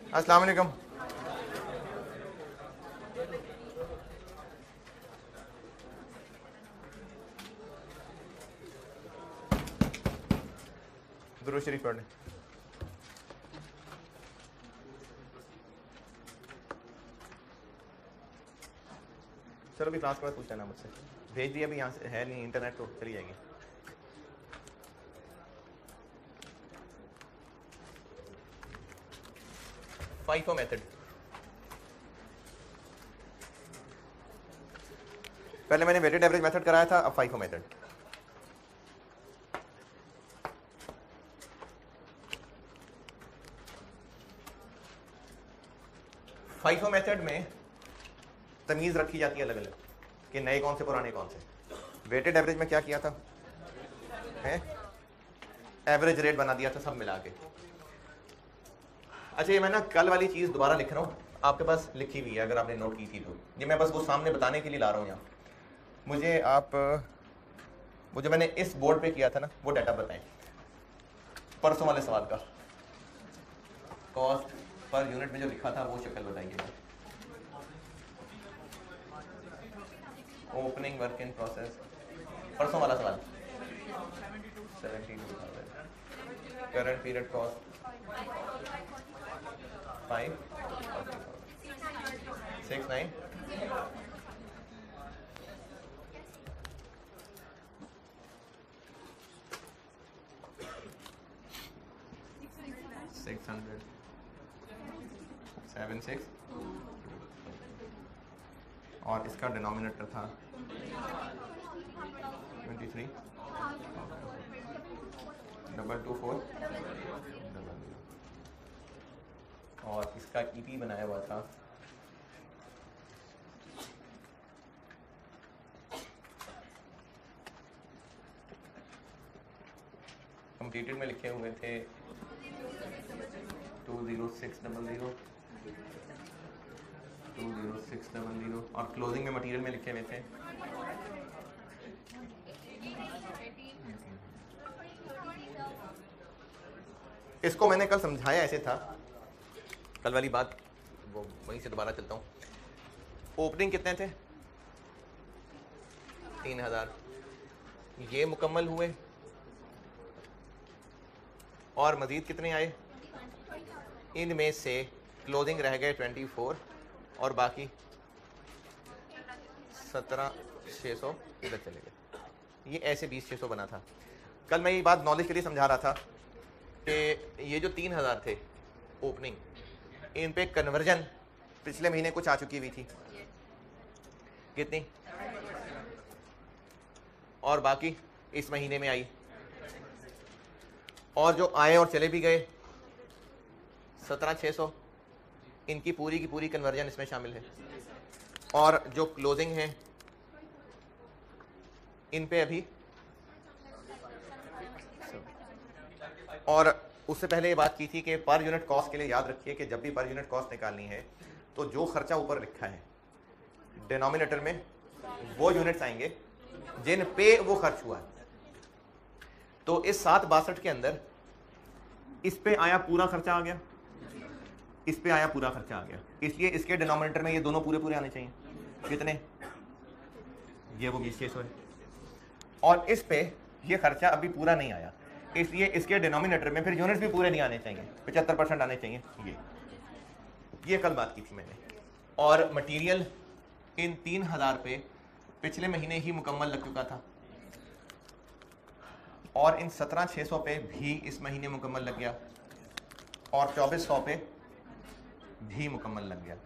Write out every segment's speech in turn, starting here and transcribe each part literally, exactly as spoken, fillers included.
अस्सलाम वालेकुम। दुरूद शरीफ पढ़ लें। चलो भी क्लास के बाद पूछ लेना मुझसे, भेज दिया अभी, यहाँ से है नहीं इंटरनेट तो चली जाएगी। फाइफो मेथड, पहले मैंने वेटेड एवरेज मेथड कराया था, अब फाइफो मेथड। फाइफो मेथड में तमीज रखी जाती है अलग अलग कि नए कौन से पुराने कौन से। वेटेड एवरेज में क्या किया था, है एवरेज रेट बना दिया था सब मिला के। अच्छा, ये मैं ना कल वाली चीज दोबारा लिख रहा हूँ, आपके पास लिखी हुई है अगर आपने नोट की थी तो, ये मैं बस वो सामने बताने के लिए ला रहा हूँ यहाँ। मुझे आप वो जो मैंने इस बोर्ड पे किया था ना वो डाटा बताएं, परसों वाले सवाल का कॉस्ट पर यूनिट में जो लिखा था वो शक्ल बताइएगा। ओपनिंग वर्क इन प्रोसेस, परसों वाला सवाल, seventy two thousand, current period cost five six nine, six hundred, seven six, और इसका डिनोमिनेटर था twenty three, double two four, और इसका ईपी बनाया हुआ था कंप्लीटेड में लिखे हुए थे two zero six double zero, two zero six double zero, और क्लोजिंग में मटेरियल में लिखे हुए थे इसको मैंने कल समझाया ऐसे था, कल वाली बात वो वहीं से दोबारा चलता हूँ। ओपनिंग कितने थे, तीन हजार, ये मुकम्मल हुए, और मजीद कितने आए, इनमें से क्लोजिंग रह गए ट्वेंटी फोर और बाकी सत्रह छः सौ इधर चले गए। ये ऐसे बीस छः सौ बना था। कल मैं ये बात नॉलेज के लिए समझा रहा था कि ये जो तीन हज़ार थे ओपनिंग, इन पे कन्वर्जन पिछले महीने कुछ आ चुकी हुई थी, कितनी, और बाकी इस महीने में आई, और जो आए और चले भी गए सत्रह छः सौ, इनकी पूरी की पूरी कन्वर्जन इसमें शामिल है, और जो क्लोजिंग है इन पे अभी, और उससे पहले ये बात की थी कि पर यूनिट कॉस्ट के लिए याद रखिए कि जब भी पर यूनिट कॉस्ट निकालनी है तो जो खर्चा ऊपर लिखा है डिनोमिनेटर में वो यूनिट्स आएंगे जिन पे वो खर्च हुआ है। तो इस सात बासठ के अंदर इस पे आया पूरा खर्चा आ गया, इस पे आया पूरा खर्चा आ गया, इसलिए इसके डिनोमिनेटर में ये दोनों पूरे पूरे आने चाहिए। कितने, ये वो बीस छः सौ है, और इस पे ये खर्चा अभी पूरा नहीं आया, इसलिए इसके डिनोमिनेटर में फिर यूनिट्स भी पूरे नहीं आने चाहिए, पचहत्तर परसेंट आने चाहिए। ये ये कल बात की थी मैंने। और मटेरियल इन तीन हजार पे पिछले महीने ही मुकम्मल लग चुका था, और इन सत्रह छः सौ पे भी इस महीने मुकम्मल लग गया, और चौबीस सौ पे भी मुकम्मल लग गया।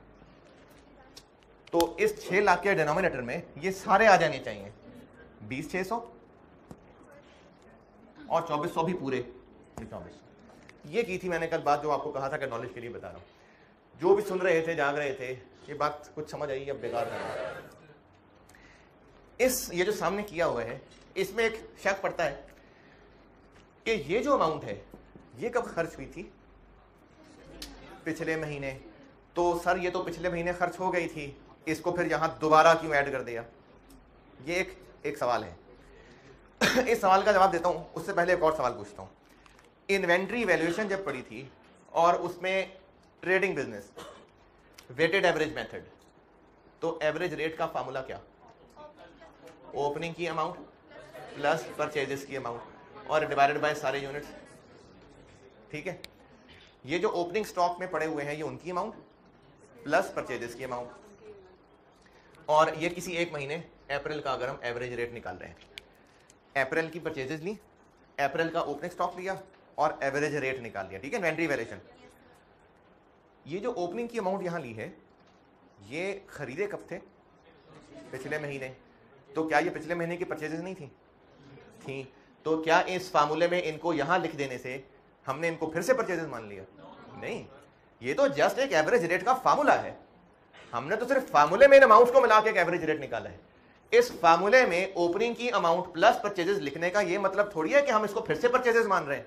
तो इस छः लाख के डिनोमिनेटर में ये सारे आ जाने चाहिए, बीस छः सौ और चौबीस सौ भी पूरे, चौबीस। ये की थी मैंने कल बात, जो आपको कहा था कि नॉलेज के लिए बता रहा हूँ। जो भी सुन रहे थे, जाग रहे थे, ये बात कुछ समझ आई, अब बेकार है। इस ये जो सामने किया हुआ है इसमें एक शक पड़ता है कि ये जो अमाउंट है ये कब खर्च हुई थी, पिछले महीने। तो सर ये तो पिछले महीने खर्च हो गई थी, इसको फिर यहां दोबारा क्यों ऐड कर दिया? ये एक एक सवाल है। इस सवाल का जवाब देता हूं, उससे पहले एक और सवाल पूछता हूं। इन्वेंट्री वैल्यूएशन जब पड़ी थी और उसमें trading business, weighted average method. तो एवरेज रेट का फार्मूला क्या? ओपनिंग की अमाउंट प्लस परचेजेस की अमाउंट और डिवाइडेड बाय सारे यूनिट्स। ठीक है, ये जो ओपनिंग स्टॉक में पड़े हुए हैं ये उनकी अमाउंट प्लस परचेजेस की अमाउंट, और ये किसी एक महीने अप्रैल का अगर हम एवरेज रेट निकाल रहे हैं, अप्रैल की परचेजेस ली, अप्रैल का ओपनिंग स्टॉक लिया और एवरेज रेट निकाल लिया। ठीक है, इन्वेंट्री वैल्यूएशन। ये जो ओपनिंग की अमाउंट यहां ली है ये खरीदे कब थे? पिछले महीने। तो क्या ये पिछले महीने की परचेजेस नहीं थी? थी। तो क्या इस फार्मूले में इनको यहां लिख देने से हमने इनको फिर से परचेजेस मान लिया? नहीं, ये तो जस्ट एक एवरेज रेट का फार्मूला है। हमने तो सिर्फ फार्मूले में इन अमाउंट को मिला के एक एवरेज रेट निकाला है। इस फार्मूले में ओपनिंग की अमाउंट प्लस परचेजेस लिखने का ये मतलब थोड़ी है कि हम इसको फिर से परचेजेस मान रहे हैं।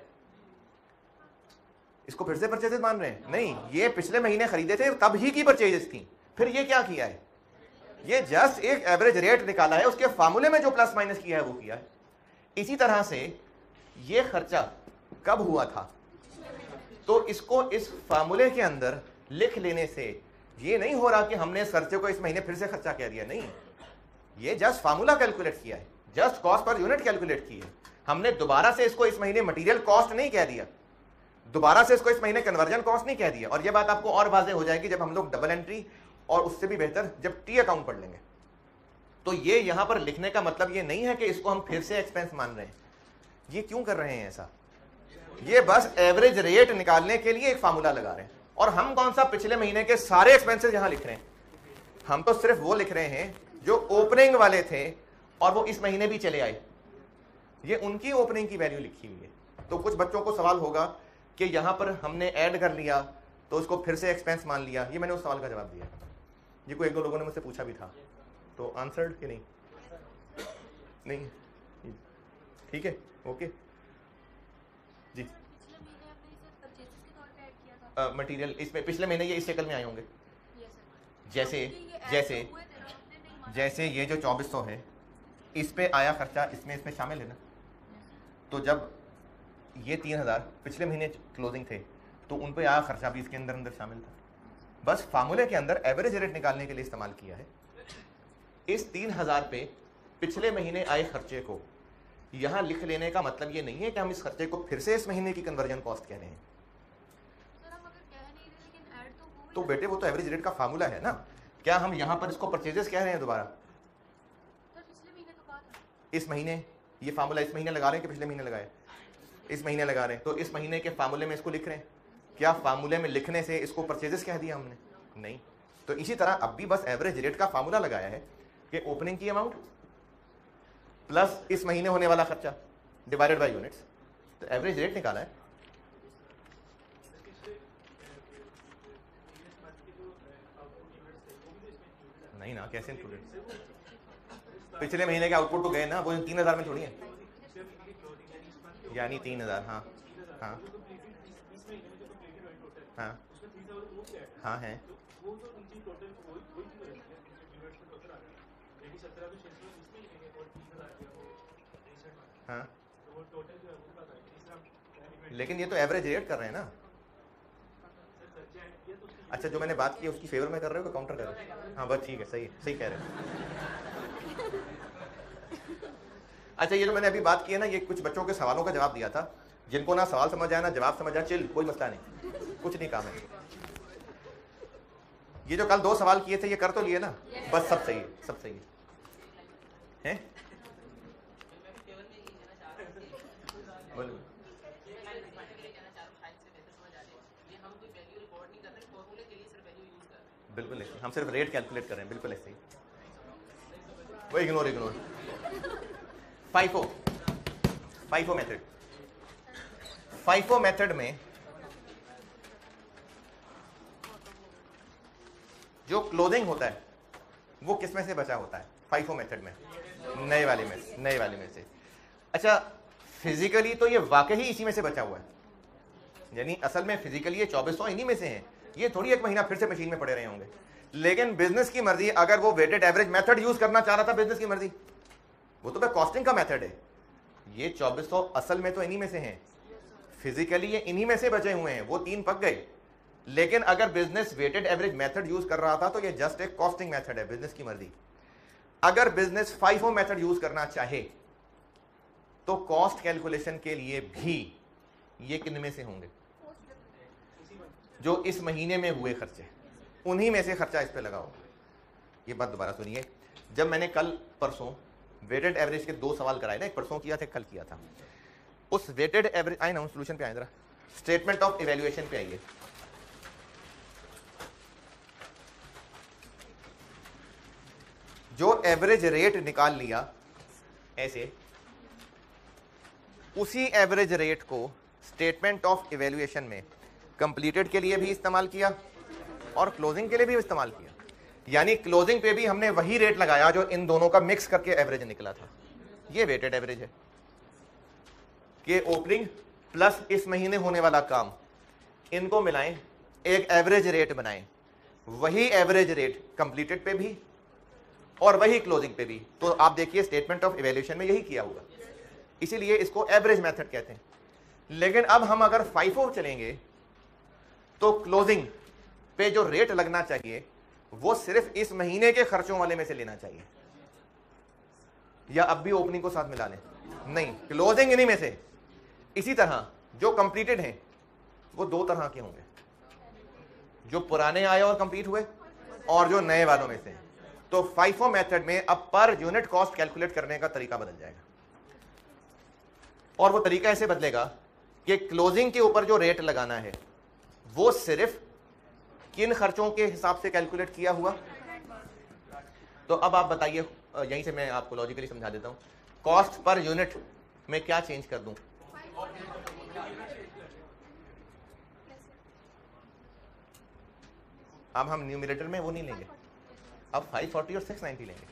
इसको फिर से परचेजेस मान रहे हैं? नहीं, ये पिछले महीने खरीदे थे तब ही की परचेजेस थी। फिर ये क्या किया है? ये जस्ट एक एवरेज रेट निकाला है, उसके फार्मूले में जो प्लस माइनस किया है वो किया है। इसी तरह से ये खर्चा कब हुआ था, तो इसको इस फार्मूले के अंदर लिख लेने से ये नहीं हो रहा कि हमने इस खर्चे को इस महीने फिर से खर्चा कर दिया। नहीं, ये जस्ट फार्मूला कैलकुलेट किया है, just cost per unit calculate की है। हमने दोबारा से इसको इस महीने मटेरियल कॉस्ट नहीं कह दिया, दोबारा से इसको इस महीने कन्वर्जन कॉस्ट नहीं कह दिया। और ये बात आपको और वाज़ेह हो जाएगी जब हम लोग डबल एंट्री और उससे भी बेहतर जब टी अकाउंट पढ़ लेंगे। तो ये यहां पर लिखने का मतलब ये नहीं है कि इसको हम फिर से एक्सपेंस मान रहे हैं। ये क्यों कर रहे हैं ऐसा? ये बस एवरेज रेट निकालने के लिए एक फार्मूला लगा रहे हैं। और हम कौन सा पिछले महीने के सारे एक्सपेंसेस यहां लिख रहे हैं? हम तो सिर्फ वो लिख रहे हैं जो ओपनिंग वाले थे और वो इस महीने भी चले आए, ये उनकी ओपनिंग की वैल्यू लिखी हुई है। तो कुछ बच्चों को सवाल होगा कि यहां पर हमने ऐड कर लिया तो उसको फिर से एक्सपेंस मान लिया। ये मैंने उस सवाल का जवाब दिया, ये कोई एक दो लोगों ने मुझसे पूछा भी था, तो आंसर्ड कि नहीं? नहीं, ठीक है, ओके जी। मटेरियल uh, इसमें पिछले महीने ये इस शक्ल में आए होंगे, जैसे जैसे जैसे ये जो चौबीस सौ है इस पे आया खर्चा, इसमें इसमें शामिल है ना। तो जब ये तीन हजार पिछले महीने क्लोजिंग थे तो उन पे आया खर्चा भी इसके अंदर अंदर शामिल था। बस फार्मूले के अंदर एवरेज रेट निकालने के लिए इस्तेमाल किया है। इस तीन हजार पे पिछले महीने आए खर्चे को यहां लिख लेने का मतलब ये नहीं है कि हम इस खर्चे को फिर से इस महीने की कन्वर्जन कॉस्ट कह रहे हैं। तो बेटे वो तो एवरेज रेट का फार्मूला है ना। क्या हम यहां पर इसको परचेजेस कह रहे हैं दोबारा? इस महीने ये फार्मूला इस महीने लगा रहे हैं कि पिछले महीने लगाए? इस महीने लगा रहे हैं, तो इस महीने के फार्मूले में इसको लिख रहे हैं। क्या फार्मूले में लिखने से इसको परचेजेस कह दिया हमने? नहीं। तो इसी तरह अब भी बस एवरेज रेट का फार्मूला लगाया है कि ओपनिंग की अमाउंट प्लस इस महीने होने वाला खर्चा डिवाइडेड बाय यूनिट्स, तो एवरेज रेट निकाला है। नहीं ना, कैसे इंक्लूडेड? पिछले महीने के आउटपुट तो गए ना, वो तीन हजार में थोड़ी है, यानी तीन हजार। हाँ हाँ हाँ हाँ है। हाँ, लेकिन ये तो एवरेज रेट कर रहे हैं ना। अच्छा, जो मैंने बात की उसकी फेवर में कर रहे हो कि काउंटर कर रहे हो? हाँ बस ठीक है, सही सही कह रहे हो। अच्छा, ये जो मैंने अभी बात की है ना, ये कुछ बच्चों के सवालों का जवाब दिया था, जिनको ना सवाल समझ आया ना जवाब समझ आया, चिल, कोई मसला नहीं, कुछ नहीं काम है। ये जो कल दो सवाल किए थे ये कर तो लिए ना, बस सब सही है, सब सही है, है? बिल्कुल ऐसे, हम सिर्फ रेट कैलकुलेट कर रहे हैं, बिल्कुल ऐसे ही। वो ignore ignore FIFO FIFO method FIFO method में जो क्लोजिंग होता है वो किस में से बचा होता है? फाइफो मेथड में नए वाले में नए वाले में से। अच्छा, फिजिकली तो ये वाकई इसी में से बचा हुआ है, यानी असल में फिजिकली ये चौबीस सौ इन्हीं में से हैं। ये थोड़ी एक महीना फिर से मशीन में पड़े रहे होंगे। लेकिन बिजनेस की मर्जी, अगर वो वेटेड एवरेज मेथड यूज करना चाह रहा था, बिजनेस की मर्जी, वो तो कॉस्टिंग का मेथड है। ये चौबीस सौ असल में तो इन्हीं में से हैं, फिजिकली ये इन्हीं में से बचे हुए हैं। वो तीन पक गए, लेकिन अगर business weighted average method use कर रहा था तो ये जस्ट एक कॉस्टिंग मेथड है, बिजनेस की मर्जी। अगर बिजनेस फाइफो मेथड यूज करना चाहे तो कॉस्ट कैलकुलेशन के लिए भी ये किन में से होंगे? जो इस महीने में हुए खर्चे, उन्हीं में से खर्चा इस पे लगा होगा। ये बात दोबारा सुनिए, जब मैंने कल परसों वेटेड एवरेज के दो सवाल कराए ना, एक परसों किया था, कल किया था, उस वेटेड एवरेज, आए ना सोल्यूशन पे आए, जरा स्टेटमेंट ऑफ इवैल्यूएशन पे आइए। जो एवरेज रेट निकाल लिया ऐसे, उसी एवरेज रेट को स्टेटमेंट ऑफ इवैल्यूएशन में कंप्लीटेड के लिए भी इस्तेमाल किया और क्लोजिंग के लिए भी इस्तेमाल किया। यानी क्लोजिंग पे भी हमने वही रेट लगाया जो इन दोनों का मिक्स करके एवरेज निकला था। ये वेटेड एवरेज है कि ओपनिंग प्लस इस महीने होने वाला काम, इनको मिलाएं, एक एवरेज रेट बनाएं। वही एवरेज रेट कंप्लीटेड पे भी और वही क्लोजिंग पे भी। तो आप देखिए स्टेटमेंट ऑफ इवैल्यूएशन में यही किया होगा, इसीलिए इसको एवरेज मेथड कहते हैं। लेकिन अब हम अगर फाइफो चलेंगे तो क्लोजिंग पे जो रेट लगना चाहिए वो सिर्फ इस महीने के खर्चों वाले में से लेना चाहिए, या अब भी ओपनिंग को साथ मिला लें? नहीं, क्लोजिंग इन्हीं में से। इसी तरह जो कंप्लीटेड हैं वो दो तरह के होंगे, जो पुराने आए और कंप्लीट हुए और जो नए वालों में से। तो फाइफो मेथड में अब पर यूनिट कॉस्ट कैलकुलेट करने का तरीका बदल जाएगा, और वो तरीका ऐसे बदलेगा कि क्लोजिंग के ऊपर जो रेट लगाना है वो सिर्फ किन खर्चों के हिसाब से कैलकुलेट किया हुआ। तो अब आप बताइए, यहीं से मैं आपको लॉजिकली समझा देता हूं, कॉस्ट पर यूनिट में क्या चेंज कर दूं? अब हम न्यूमरेटर में वो नहीं लेंगे, अब फाइव फोर्टी और सिक्स नाइंटी लेंगे।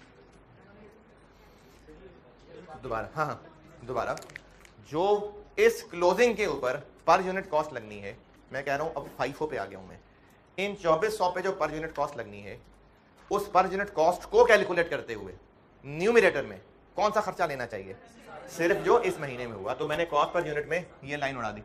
दोबारा, हाँ हाँ दोबारा, जो इस क्लोजिंग के ऊपर पर यूनिट कॉस्ट लगनी है, मैं कह रहा हूं अब फाइफो पे आ गया हूं मैं, इन चौबीस सौ पे जो पर यूनिट कॉस्ट लगनी है, उस पर यूनिट कॉस्ट को कैलकुलेट करते हुए न्यूमरेटर में कौन सा खर्चा लेना चाहिए? सिर्फ जो इस महीने में हुआ। तो मैंने कॉस्ट पर यूनिट में ये लाइन उड़ा दी,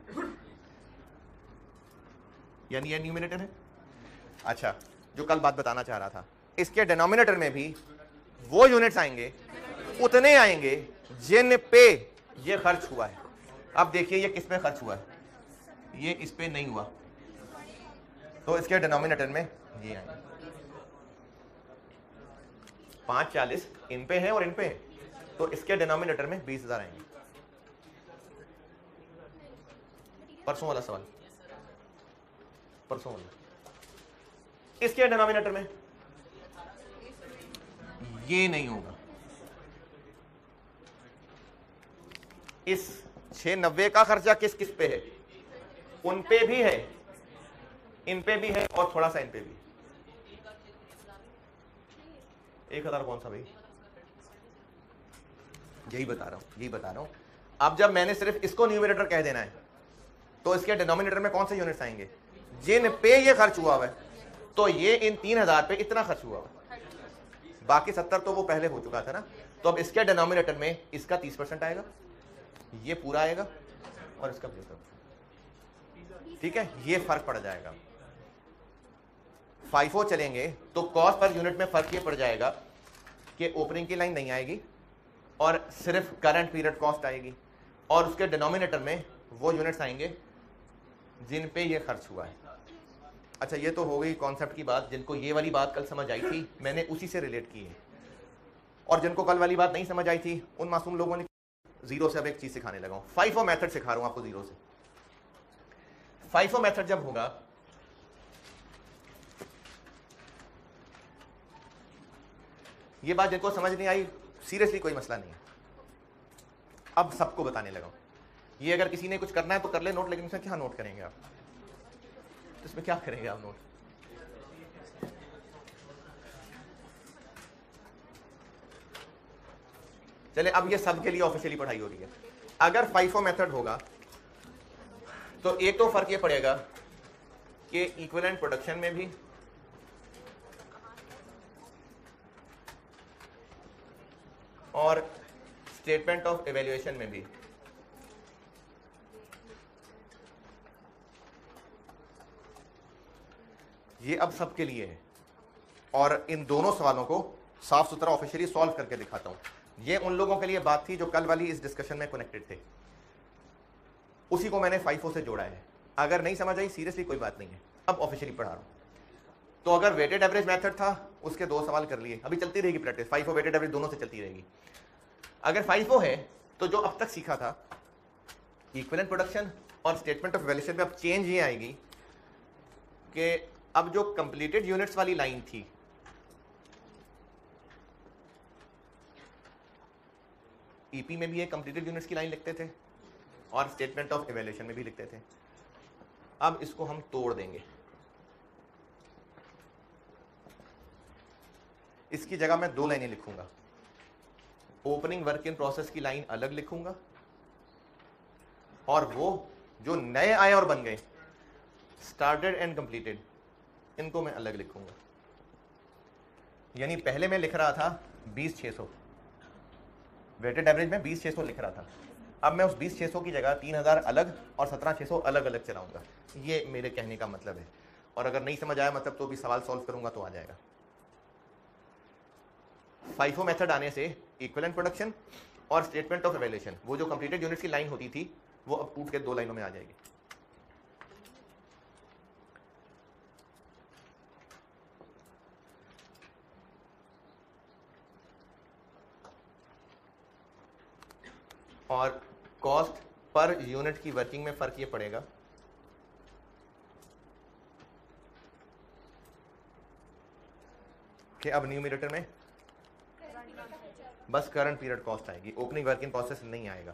यानी ये न्यूमरेटर है। अच्छा, जो कल बात बताना चाह रहा था, इसके डिनोमिनेटर में भी वो यूनिट्स आएंगे, उतने आएंगे जिन पे ये खर्च हुआ है। अब देखिए ये किस पे खर्च हुआ है, ये इस पे नहीं हुआ, तो इसके डिनोमिनेटर में ये आएंगे। पांच चालीस इन पे है और इन पे है, तो इसके डिनोमिनेटर में बीस हजार आएंगे। परसों वाला सवाल, परसों वाला, इसके डिनोमिनेटर में ये नहीं होगा। इस छह नब्बे का खर्चा किस किस पे है? उन पे भी है, इन पे भी है और थोड़ा सा इन पे भी। एक हजार कौन सा भाई? यही बता रहा हूं, यही बता रहा हूं। अब जब मैंने सिर्फ इसको न्यूमरेटर कह देना है तो इसके डिनोमिनेटर में कौन से यूनिट्स आएंगे? जिन पे ये खर्च हुआ हुआ है। तो ये इन तीन हजार पे इतना खर्च हुआ हुआ, बाकी सत्तर तो वो पहले हो चुका था ना। तो अब इसके डिनोमिनेटर में इसका तीस परसेंट आएगा, ये पूरा आएगा और इसका बीस। ठीक है, ये फर्क पड़ जाएगा। फाइफो चलेंगे तो कॉस्ट पर यूनिट में फर्क ये पड़ जाएगा कि ओपनिंग की लाइन नहीं आएगी और सिर्फ करंट पीरियड कॉस्ट आएगी, और उसके डिनोमिनेटर में वो यूनिट्स आएंगे जिन पे ये खर्च हुआ है। अच्छा, ये तो हो गई कॉन्सेप्ट की बात। जिनको ये वाली बात कल समझ आई थी मैंने उसी से रिलेट की है, और जिनको कल वाली बात नहीं समझ आई थी उन मासूम लोगों ने जीरो से अब एक चीज सिखाने लगा हूं। फाइफो मेथड सिखा रहा हूं आपको जीरो से। फाइफो मेथड जब होगा, ये बात जिनको समझ नहीं आई, सीरियसली कोई मसला नहीं है, अब सबको बताने लगा हूं। ये अगर किसी ने कुछ करना है तो कर ले नोट, लेकिन इसमें क्या नोट करेंगे आप? तो इसमें क्या करेंगे आप नोट? चले, अब ये सबके लिए ऑफिशियली पढ़ाई हो रही है। अगर फाइफो मेथड होगा तो एक तो फर्क ये पड़ेगा कि इक्विवेलेंट प्रोडक्शन में भी और स्टेटमेंट ऑफ इवैल्यूएशन में भी ये अब सबके लिए है, और इन दोनों सवालों को साफ सुथरा ऑफिशियली सॉल्व करके दिखाता हूं। ये उन लोगों के लिए बात थी जो कल वाली इस डिस्कशन में कनेक्टेड थे, उसी को मैंने फाइफो से जोड़ा है। अगर नहीं समझ आई सीरियसली कोई बात नहीं है, अब ऑफिशियली पढ़ा रहा हूं। तो अगर वेटेड एवरेज मेथड था, उसके दो सवाल कर लिए, अभी चलती रहेगी प्रैक्टिस, फाइफो वेटेड एवरेज दोनों से चलती रहेगी। अगर फाइफो है तो जो अब तक सीखा था इक्विवेलेंट प्रोडक्शन और स्टेटमेंट ऑफ वैल्यूएशन में अब चेंज ये आएगी कि अब जो कंप्लीटेड यूनिट्स वाली लाइन थी, ईपी में भी एक कंप्लीटेड यूनिट्स की लाइन लिखते थे और स्टेटमेंट ऑफ इवैल्यूएशन में भी लिखते थे, अब इसको हम तोड़ देंगे। इसकी जगह मैं दो लाइनें लिखूंगा, ओपनिंग वर्क इन प्रोसेस की लाइन अलग लिखूंगा और वो जो नए आए और बन गए स्टार्टेड एंड कंप्लीटेड, इनको मैं अलग लिखूंगा। यानी पहले मैं लिख रहा था बीस छह सौ, वेटेड एवरेज में बीस छह सौ लिख रहा था, अब मैं उस बीस छह सौ की जगह तीन हज़ार अलग और सत्रह छह सौ अलग अलग चलाऊंगा। ये मेरे कहने का मतलब है, और अगर नहीं समझ आया मतलब तो भी सवाल सॉल्व करूंगा तो आ जाएगा। फाइफो मेथड आने से इक्विवेलेंट प्रोडक्शन और स्टेटमेंट ऑफ इवैल्यूएशन, वो जो कंप्लीटेड यूनिट्स की लाइन होती थी वो अब टूट के दो लाइनों में आ जाएगी। और कॉस्ट पर यूनिट की वर्किंग में फर्क ये पड़ेगा कि अब न्यूमरेटर में बस करंट पीरियड कॉस्ट आएगी, ओपनिंग वर्क इन प्रोसेस नहीं आएगा।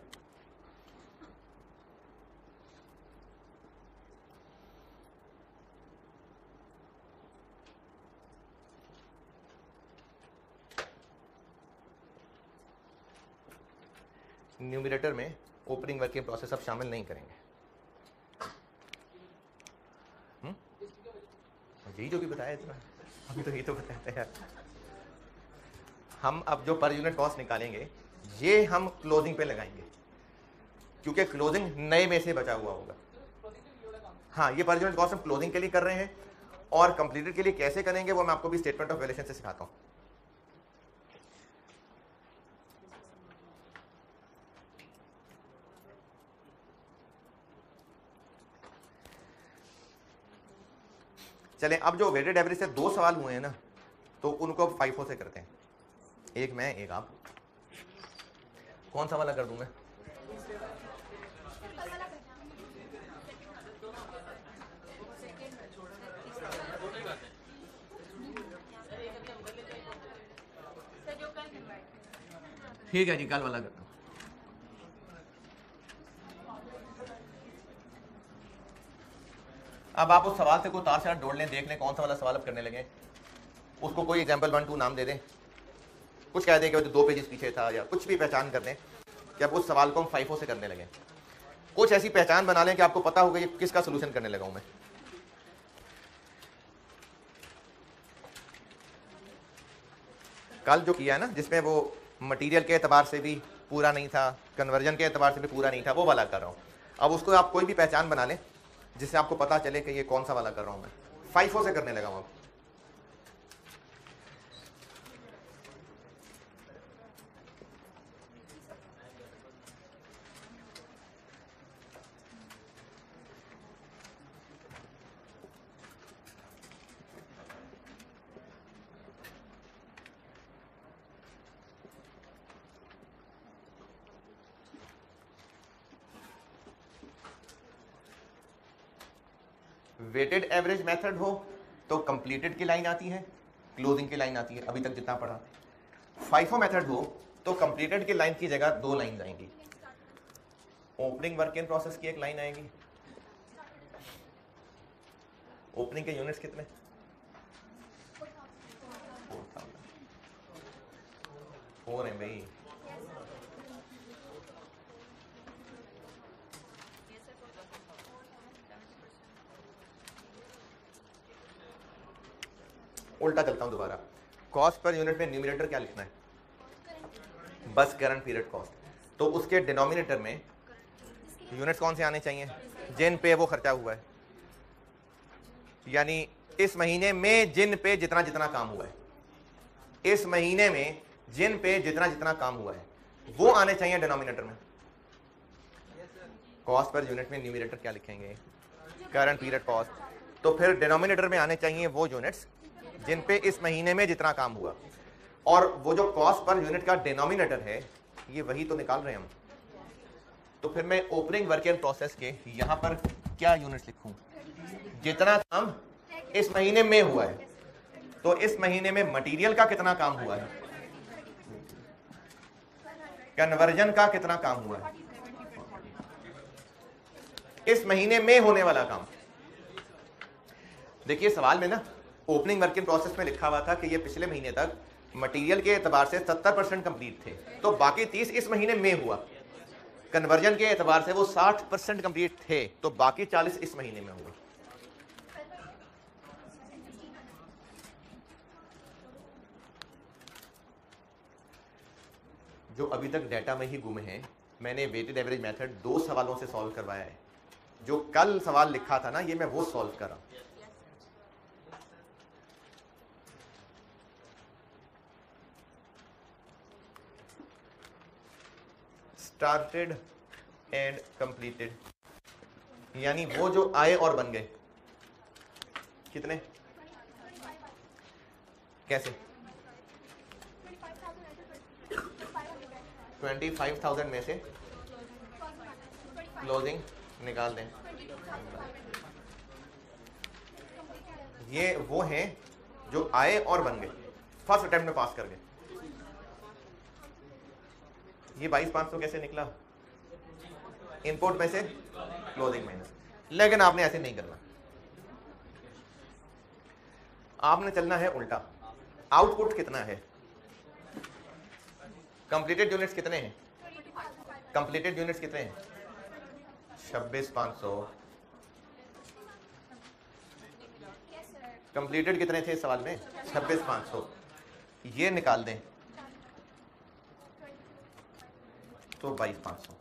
न्यूमरेटर में ओपनिंग वर्क इन प्रोसेस अब शामिल नहीं करेंगे। हम्म यही जो भी बताया इतना, अभी तो यही तो बताया था यार। हम अब जो पर यूनिट कॉस्ट निकालेंगे ये हम क्लोजिंग पे लगाएंगे, क्योंकि क्लोजिंग नए में से बचा हुआ होगा। हाँ, ये पर यूनिट कॉस्ट हम क्लोजिंग के लिए कर रहे हैं, और कंप्लीटेड के लिए कैसे करेंगे वो मैं आपको भी स्टेटमेंट ऑफ वैल्यूएशन से सिखाता हूँ। चलें, अब जो वेटेड एवरेज से दो सवाल हुए हैं ना, तो उनको अब फाइफो से करते हैं। एक मैं एक आप। कौन सा वाला कर दूं मैं? ठीक है जी, कल वाला करता हूं। अब आप उस सवाल से कोई तार शायद जोड़ लें, देख लें कौन सा वाला सवाल अब करने लगे। उसको कोई एग्जाम्पल वन टू नाम दे दें, कुछ कह दें कि दो पेजेस पीछे था, या कुछ भी पहचान कर दें कि अब उस सवाल को हम फाइफो से करने लगे। कुछ ऐसी पहचान बना लें कि आपको पता होगा ये किसका सोल्यूशन करने लगा हूं मैं। कल जो किया है ना, जिसमें वो मटेरियल के एतबार से भी पूरा नहीं था, कन्वर्जन के एतबार से भी पूरा नहीं था, वो वाला कर रहा हूँ। अब उसको आप कोई भी पहचान बना लें जिससे आपको पता चले कि ये कौन सा वाला कर रहा हूँ मैं। फाइफो से करने लगा हूँ अब। वेटेड एवरेज मेथड हो तो कंप्लीटेड की लाइन आती है, क्लोजिंग की लाइन आती है, अभी तक जितना पढ़ा। फाइफो मेथड हो तो कंप्लीटेड की लाइन की जगह दो लाइन आएंगी, ओपनिंग वर्क इन प्रोसेस की एक लाइन आएगी। ओपनिंग के यूनिट्स कितने? फोर है भाई। उल्टा चलता हूं दोबारा। कॉस्ट पर यूनिट में न्यूमरेटर क्या लिखना है? बस करंट पीरियड कॉस्ट। तो उसके डिनोमिनेटर में यूनिट्स कौन से आने चाहिए? जिन पे वो खर्चा हुआ है। यानी इस महीने में जिन पे जितना जितना काम हुआ है, इस महीने में जिन पे जितना जितना काम हुआ है वो आने चाहिए डिनोमिनेटर में। कॉस्ट पर यूनिट में न्यूमरेटर क्या लिखेंगे? Current period cost. तो फिर डिनोमिनेटर में आने चाहिए वो यूनिट्स जिन पे इस महीने में जितना काम हुआ, और वो जो कॉस्ट पर यूनिट का डिनोमिनेटर है ये वही तो निकाल रहे हैं हम। तो फिर मैं ओपनिंग वर्क इन प्रोसेस के यहां पर क्या यूनिट्स लिखूं? जितना काम इस महीने में हुआ है, तो इस महीने में मटेरियल का कितना काम हुआ है, कन्वर्जन का कितना काम हुआ है, इस महीने में होने वाला काम। देखिए सवाल में ना ओपनिंग वर्क इन प्रोसेस में लिखा हुआ था कि ये पिछले महीने तक मटेरियल के एतबार से सत्तर परसेंट कंप्लीट थे, तो बाकी तीस इस महीने में हुआ। कन्वर्जन के एतबार से वो साठ परसेंट कंप्लीट थे, तो बाकी चालीस इस महीने में हुआ। जो अभी तक डेटा में ही गुम है, मैंने वेटेड एवरेज मेथड दो सवालों से सॉल्व करवाया है। जो कल सवाल लिखा था ना, ये मैं वो सॉल्व कर रहा हूं। स्टार्टेड एंड कंप्लीटेड, यानी वो जो आए और बन गए कितने, कैसे? ट्वेंटी फाइव थाउजेंड में से क्लोजिंग निकाल दें। ये वो हैं जो आए और बन गए, फर्स्ट अटेम्प्ट में पास कर गए। ये बाईस पांच सौ कैसे निकला? इनपुट में से क्लोजिंग माइनस। लेकिन आपने ऐसे नहीं करना, आपने चलना है उल्टा। आउटपुट कितना है? कंप्लीटेड यूनिट्स कितने हैं? कंप्लीटेड यूनिट्स कितने हैं? छब्बीस पांच सौ। कंप्लीटेड कितने थे इस सवाल में? छब्बीस पांच सौ। ये निकाल दें तो बाईस पांच सौ।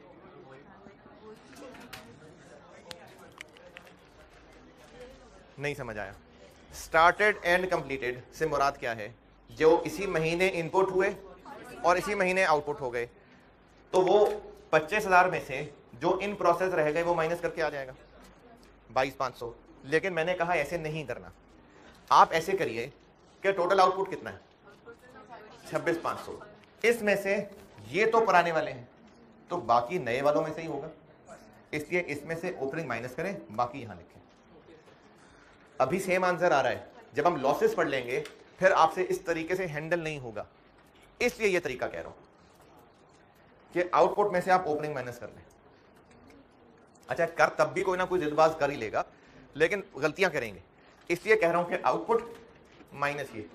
नहीं समझ आया? स्टार्टेड एंड कंप्लीटेड से मुराद क्या है? जो इसी महीने इनपुट हुए और इसी महीने आउटपुट हो गए, तो वो पच्चीस हजार में से जो इन प्रोसेस रह गए वो माइनस करके आ जाएगा बाईस पांच सौ। लेकिन मैंने कहा ऐसे नहीं करना, आप ऐसे करिए कि टोटल आउटपुट कितना है? छब्बीस पांच सौ। इसमें से ये तो पुराने वाले हैं, तो बाकी नए वालों में से ही होगा, इसलिए इसमें से ओपनिंग माइनस करें, बाकी यहां लिखें। अभी सेम आंसर आ रहा है। जब हम लॉसेस पढ़ लेंगे फिर आपसे इस तरीके से हैंडल नहीं होगा, इसलिए ये तरीका कह रहा हूं कि आउटपुट में से आप ओपनिंग माइनस कर लें। अच्छा, कर तब भी कोई ना कोई जिदबाज कर ही लेगा, लेकिन गलतियां करेंगे, इसलिए कह रहा हूं कि आउटपुट माइनस ये।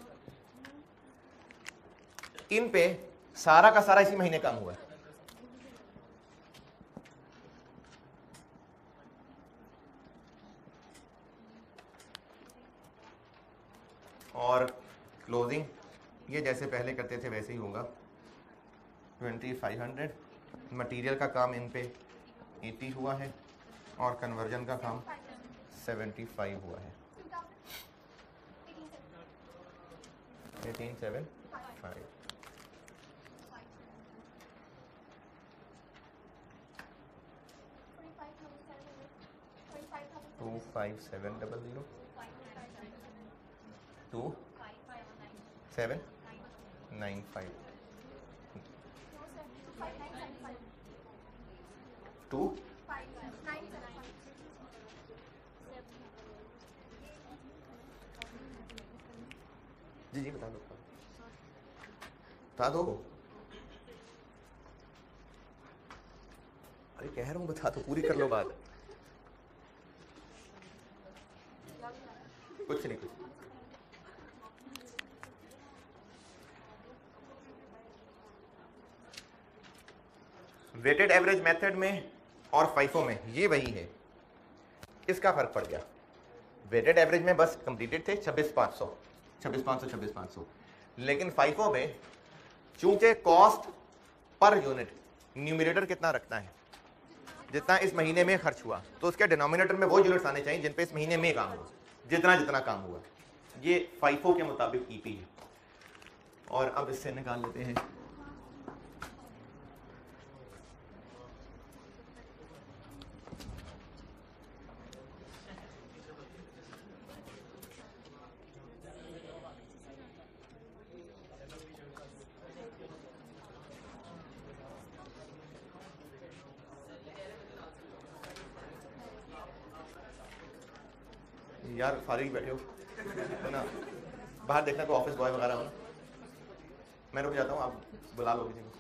इन पे सारा का सारा इसी महीने काम हुआ है, और क्लोजिंग ये जैसे पहले करते थे वैसे ही होगा। Twenty five hundred. मटेरियल का काम इन पे अस्सी हुआ है और कन्वर्जन का काम सेवेंटी फाइव हुआ है। Eighteen seven five. Two five seven double zero two seven nine five two जी जी बता दो बता दो। अरे कह रहा हूँ बता दो, पूरी कर लो बात। कुछ नहीं, कुछ वेटेड एवरेज मेथड में और फाइफो में ये वही है, इसका फर्क पड़ गया। वेटेड एवरेज में बस कंप्लीटेड थे छब्बीस पांच सौ छब्बीस पांच सौ छब्बीस पांच सौ, लेकिन फाइफो में चूंकि कॉस्ट पर यूनिट न्यूमरेटर कितना रखना है, जितना इस महीने में खर्च हुआ, तो उसके डिनोमिनेटर में वो यूनिट्स आने चाहिए जिन पे इस महीने में काम हो। जितना जितना काम हुआ। ये फाइफो के मुताबिक ईपी है। और अब इससे निकाल लेते हैं यार, फारिग बैठे हो तो ना, बाहर देखना कोई ऑफिस बॉय वगैरह हो ना, मैं रुक जाता हूँ, आप बुला लो किसी को।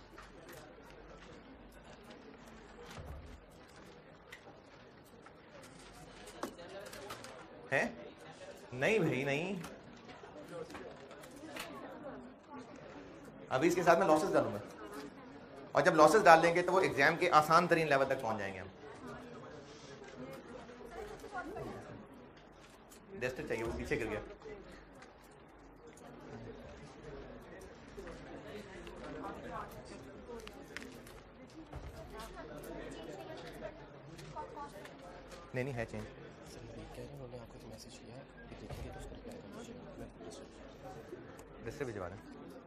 हैं? नहीं भाई नहीं, अभी इसके साथ मैं लॉसेस डालूंगा, और जब लॉसेस डाल देंगे तो वो एग्जाम के आसान तरीन लेवल तक पहुंच जाएंगे हम। डेस्टर चाहिए, वो पीछे गिर गया। नहीं नहीं है चेंज। डेस्टर भिजवा रहे हैं।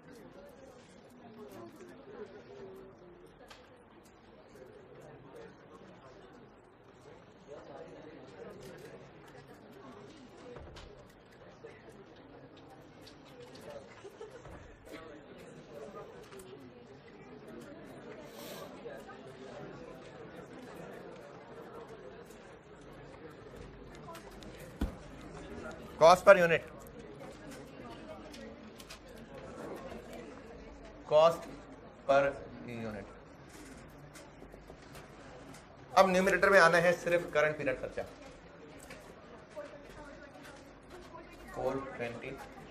Cost per unit, cost per unit. अब न्यूमरेटर में आना है सिर्फ करंट पीरियड खर्चा, फोर ट्वेंटी।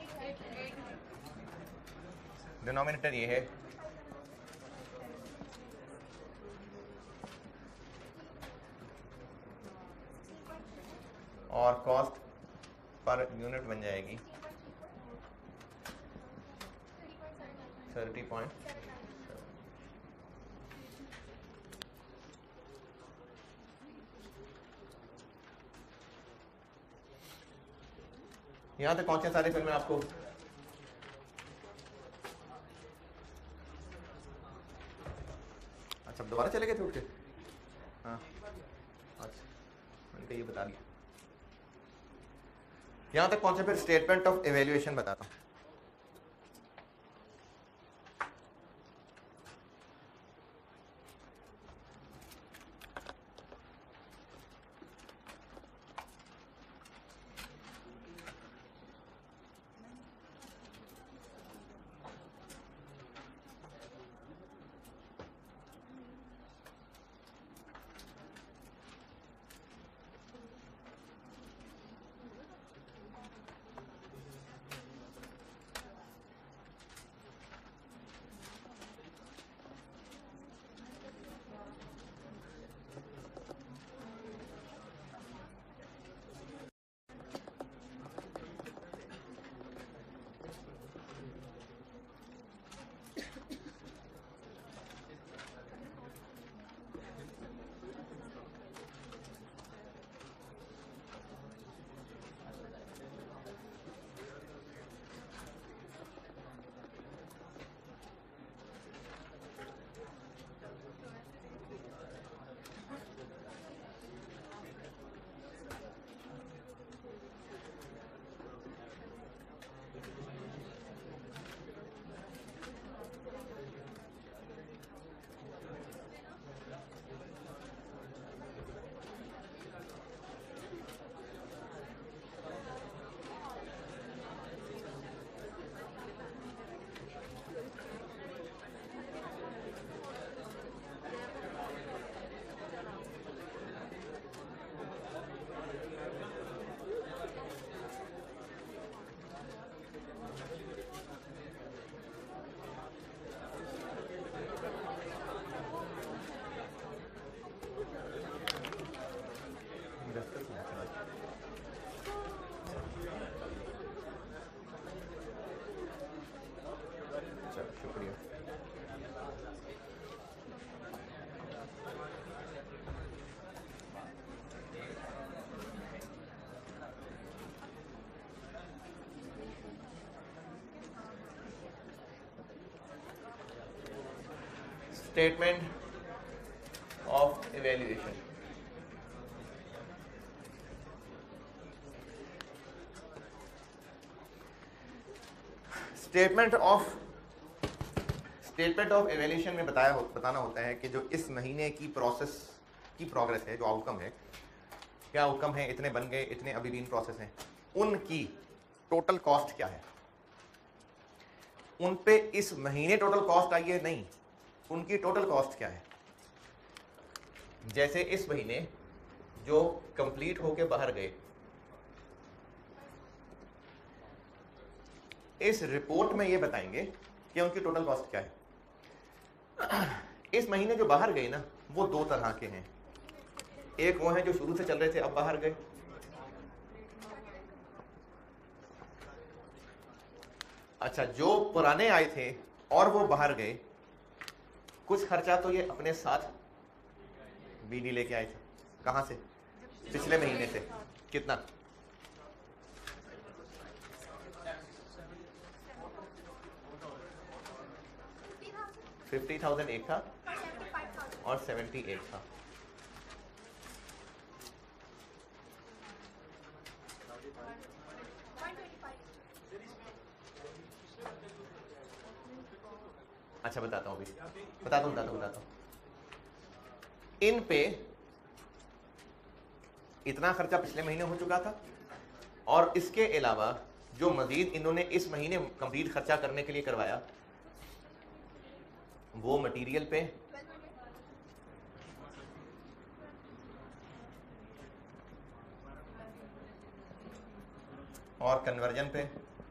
डिनोमिनेटर ये है, और कॉस्ट पर यूनिट बन जाएगी थर्टी पॉइंट। यहां तक पहुंचे सारे, फिर मैं आपको अच्छा दोबारा चले गए थे उठ के? हाँ अच्छा, मैंने ये बता दिया। यहां तक पहुंचे, फिर स्टेटमेंट ऑफ इवैल्यूएशन बताता हूं। Statement of evaluation. Statement of statement of evaluation में बताया हो, बताना होता है कि जो इस महीने की प्रोसेस की प्रोग्रेस है, जो आउटकम है, क्या आउटकम है, इतने बन गए, इतने अभी भी इन प्रोसेस हैं, उनकी टोटल कॉस्ट क्या है, उन पे इस महीने टोटल कॉस्ट आई है, नहीं, उनकी टोटल कॉस्ट क्या है। जैसे इस महीने जो कंप्लीट होके बाहर गए, इस रिपोर्ट में ये बताएंगे कि उनकी टोटल कॉस्ट क्या है। इस महीने जो बाहर गए ना, वो दो तरह के हैं। एक वो है जो शुरू से चल रहे थे अब बाहर गए, अच्छा जो पुराने आए थे और वो बाहर गए, कुछ खर्चा तो ये अपने साथ बीडी लेके आए थे। कहां से? पिछले महीने से। कितना? फिफ्टी थाउजेंड एक था और सेवेंटी एट था। अच्छा बताता हूं, अभी बताता हूं बताता हूं बताता हूं इन पे इतना खर्चा पिछले महीने हो चुका था, और इसके अलावा जो मजीद इन्होंने इस महीने कंप्लीट खर्चा करने के लिए करवाया, वो मटेरियल पे, और कन्वर्जन पे,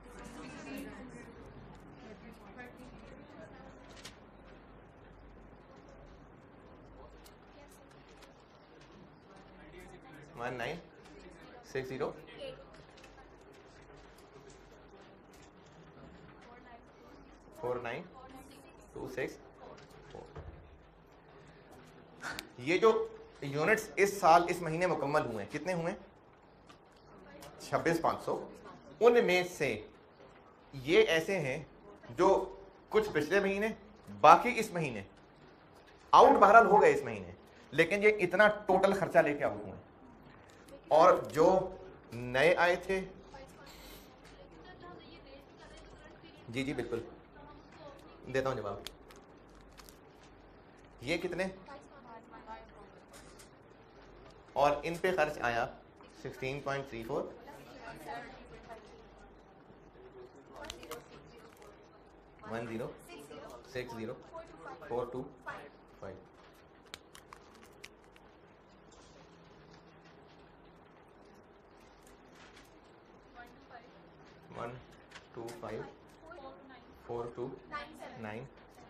one nine six zero four nine two six. ये जो यूनिट्स इस साल इस महीने मुकम्मल हुए, कितने हुए? छब्बीस पाँच सौ। उनमें से ये ऐसे हैं जो कुछ पिछले महीने, बाकी इस महीने आउट बहरहाल हो गए इस महीने, लेकिन ये इतना टोटल खर्चा लेके आउट हुए। और जो नए आए थे, जी जी बिल्कुल देता हूं जवाब। ये कितने? और इन पे खर्च आया sixteen point three four, one zero six zero four two five. One two five four two nine.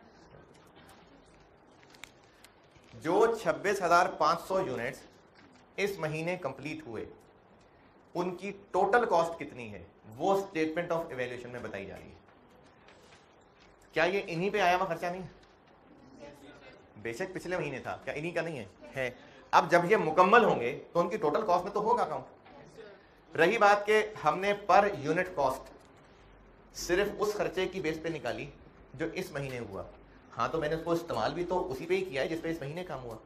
जो छब्बीस हजार पांच सौ यूनिट्स इस महीने कंप्लीट हुए, उनकी टोटल कॉस्ट कितनी है, वो स्टेटमेंट ऑफ इवैल्यूएशन में बताई जा रही है। क्या ये इन्हीं पे आया हुआ खर्चा नहीं है? बेशक पिछले महीने था, क्या इन्हीं का नहीं है? है। अब जब ये मुकम्मल होंगे तो उनकी टोटल कॉस्ट में तो होगा काउंट। रही बात के हमने पर यूनिट कॉस्ट सिर्फ उस खर्चे की बेस पे निकाली जो इस महीने हुआ, हाँ तो मैंने उसको इस्तेमाल भी तो उसी पे ही किया है जिस पे इस महीने काम हुआ।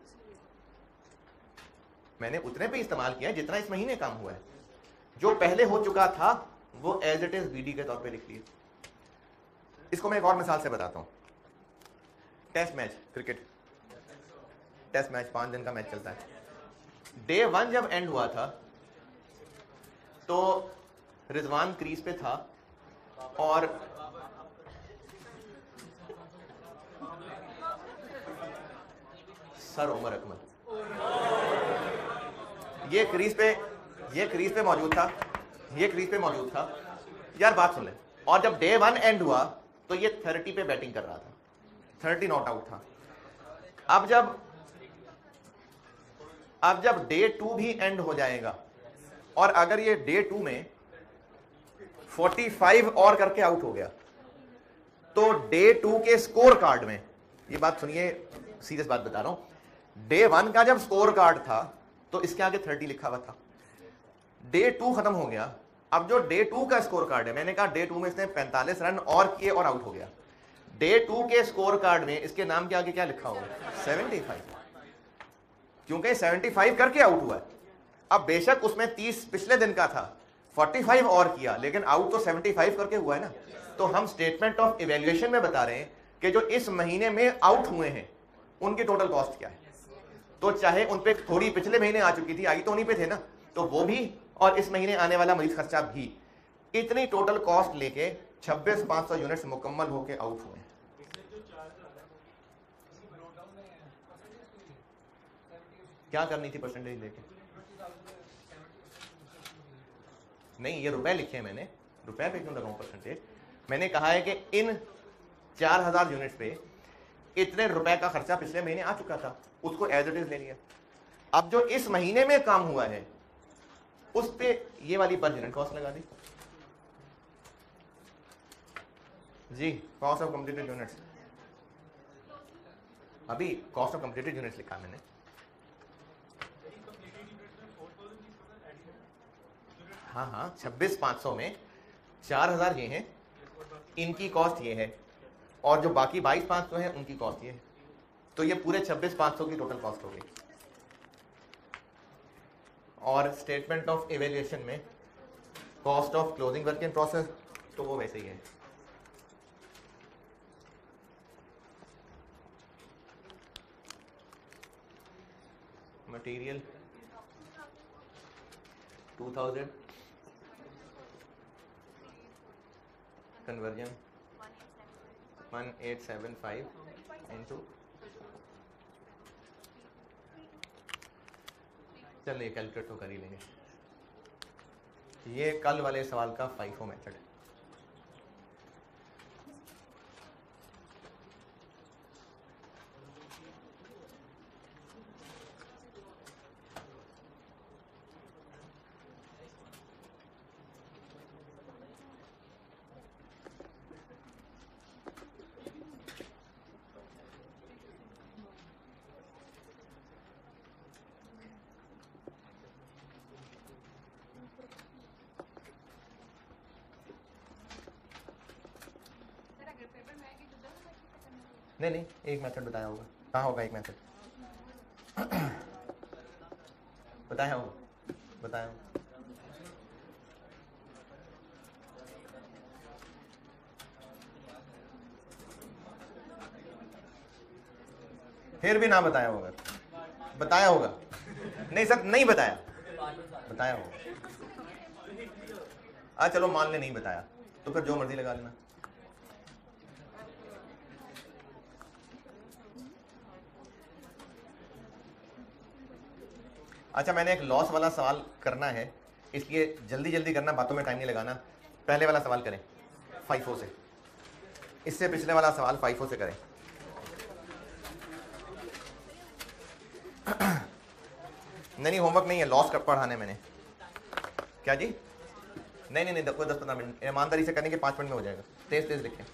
मैंने उतने पे इस्तेमाल किया जितना इस महीने काम हुआ है। जो पहले हो चुका था वो एज इट इज बीडी के तौर पे लिख लिया। इसको मैं एक और मिसाल से बताता हूं। Test match, cricket test match पांच दिन का मैच चलता है। डे वन जब एंड हुआ था तो रिजवान क्रीज पे था और सर उमर अकमल ये क्रीज पे ये क्रीज पे मौजूद था ये क्रीज पे मौजूद था यार बात सुन ले। और जब डे वन एंड हुआ तो ये थर्टी पे बैटिंग कर रहा था, थर्टी नॉट आउट था। अब जब अब जब डे टू भी एंड हो जाएगा और अगर ये डे टू में पैंतालीस और करके आउट हो गया तो डे टू के स्कोर कार्ड में, ये बात सुनिए, सीरियस बात बता रहा हूं, डे वन का जब स्कोर कार्ड था तो इसके आगे तीस लिखा हुआ था। डे टू खत्म हो गया, अब जो डे टू का स्कोर कार्ड है, मैंने कहा डे टू में इसने पैंतालीस रन और किए और आउट हो गया। डे टू के स्कोर कार्ड में इसके नाम के आगे क्या लिखा होगा? सेवेंटी फाइव, क्योंकि सेवेंटी फाइव करके आउट हुआ है। अब बेशक उसमें तीस पिछले दिन का था, पैंतालीस और किया, लेकिन आउट तो पचहत्तर करके हुआ है ना। तो हम स्टेटमेंट ऑफ इवैल्यूएशन में बता रहे हैं कि जो इस महीने में आउट हुए हैं उनकी टोटल कॉस्ट क्या है। तो चाहे उन पे थोड़ी पिछले महीने आ चुकी थी, आई तो उन्हीं पे थे ना, तो वो भी, और इस महीने आने वाला मरीज खर्चा भी, इतनी टोटल कॉस्ट लेके छब्बीस पांच सौ यूनिट्स मुकम्मल होके आउट हुए। क्या करनी थी परसेंटेज लेके? नहीं, ये रुपए लिखे हैं मैंने, रुपए पे क्यों लगाऊं परसेंटेज? मैंने कहा है कि इन चार हजार यूनिट्स पे इतने रुपए का खर्चा पिछले महीने आ चुका था, उसको एज इट इज ले लिया। अब जो इस महीने में काम हुआ है उस पे ये वाली पर यूनिट कॉस्ट लगा दी जी। कॉस्ट ऑफ कंप्लीटेड यूनिट्स, अभी कॉस्ट ऑफ कंप्लीटेड यूनिट्स लिखा मैंने। हाँ हाँ, छब्बीस पांच सौ में चार हजार ये हैं, इनकी कॉस्ट ये है, और जो बाकी बाईस पांच सौ है उनकी कॉस्ट ये है। तो ये पूरे छब्बीस पांच सौ की टोटल कॉस्ट हो गई। और स्टेटमेंट ऑफ इवैल्यूएशन में cost of closing work in process, तो वो वैसे ही है। Material two thousand, conversion one eight seven five into, चलिए कैलकुलेट तो कर ही लेंगे। ये कल वाले सवाल का फाइफो मेथड है। नहीं नहीं, एक मेथड बताया होगा। कहाँ होगा एक मेथड? बताया होगा, बताया होगा। फिर भी ना बताया होगा, बताया होगा। नहीं सर, नहीं बताया, बताया होगा। आ चलो मान ले नहीं बताया, तो फिर जो मर्जी लगा लेना। अच्छा, मैंने एक लॉस वाला सवाल करना है, इसलिए जल्दी जल्दी करना, बातों में टाइम नहीं लगाना। पहले वाला सवाल करें फाइफो से, इससे पिछले वाला सवाल फाइफो से करें। नहीं नहीं, होमवर्क नहीं है, लॉस कर पढ़ाने मैंने। क्या जी? नहीं नहीं नहीं, कोई दस पंद्रह मिनट ईमानदारी से करने के, पाँच मिनट में हो जाएगा। तेज तेज लिखें।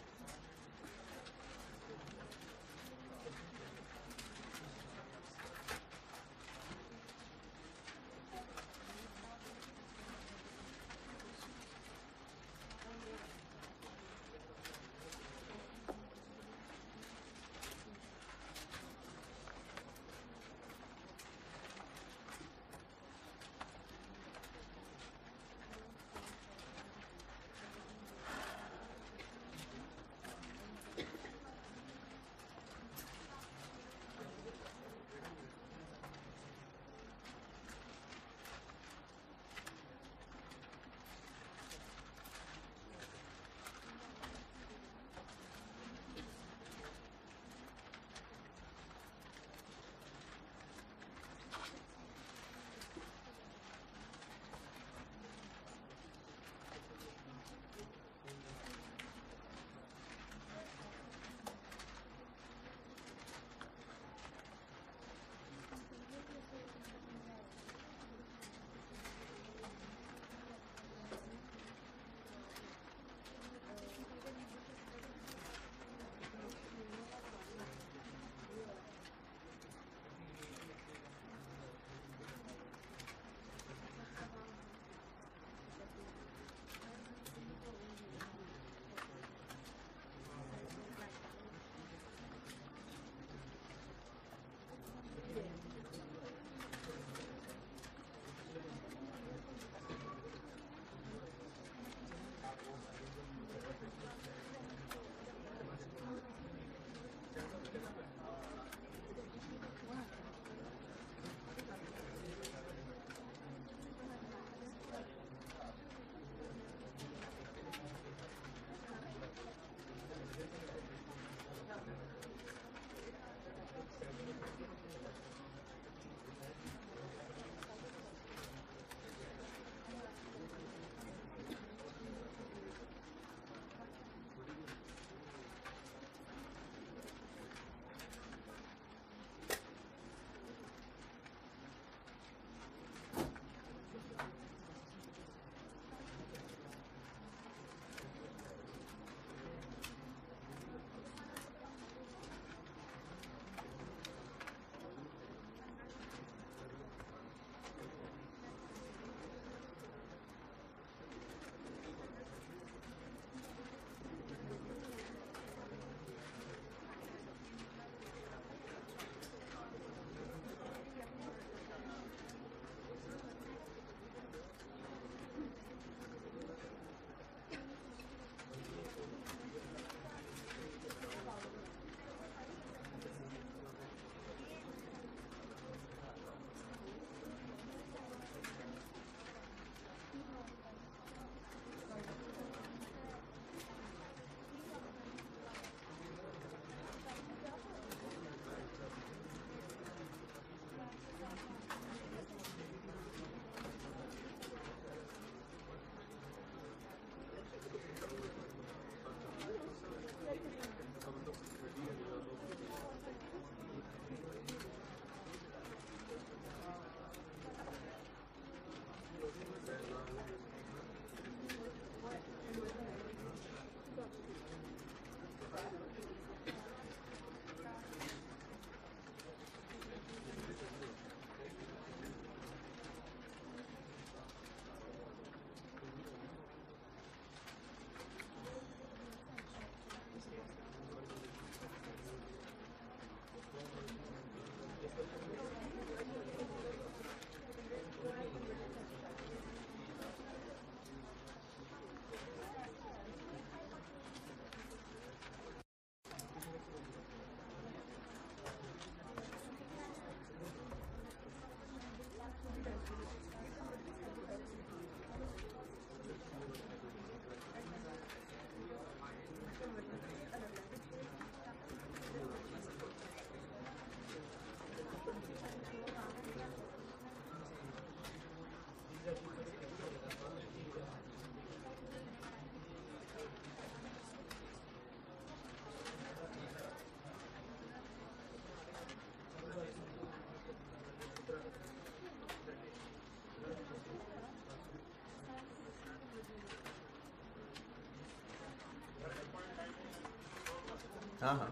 हाँ हाँ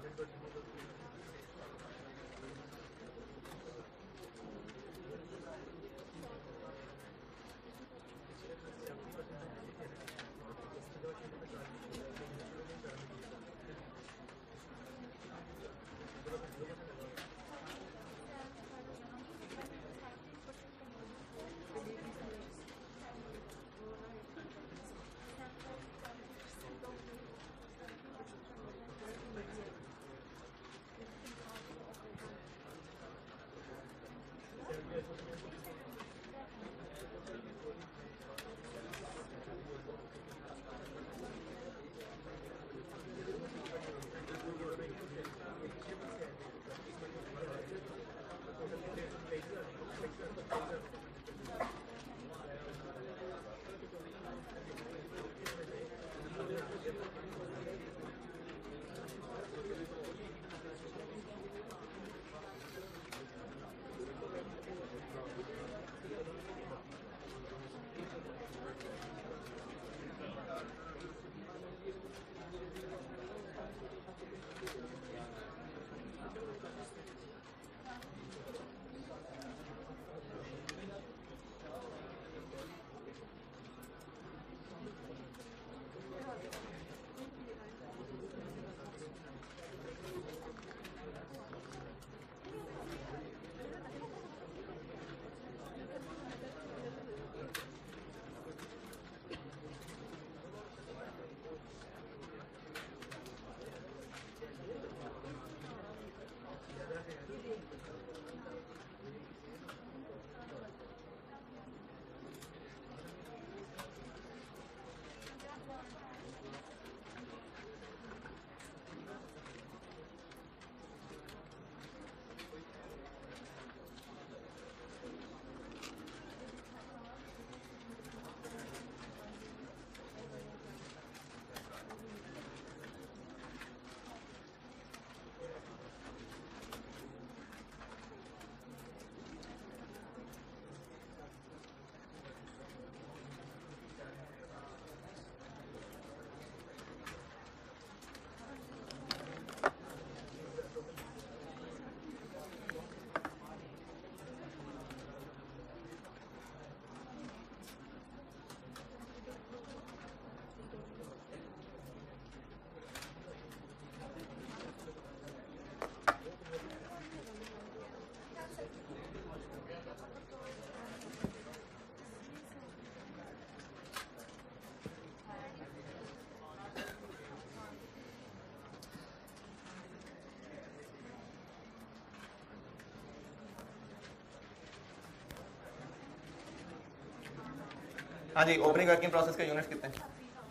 हाँ जी, ओपनिंग वर्किंग प्रोसेस के यूनिट्स कितने हैं?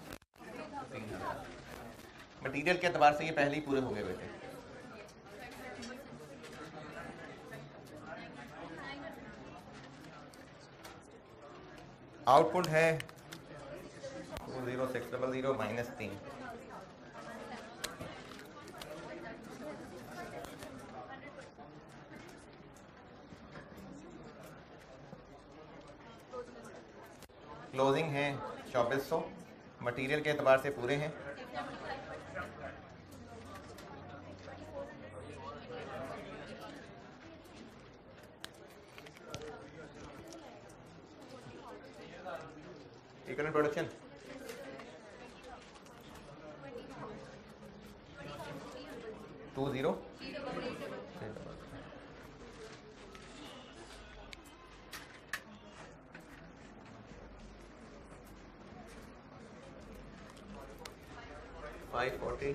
मटेरियल के एतबार से ये पहले ही पूरे हो गए बेटे। आउटपुट है two zero six double zero minus तीन। क्लोजिंग है चौबीस सौ, मटेरियल के एतबार से पूरे हैं। Equivalent production two zero five forty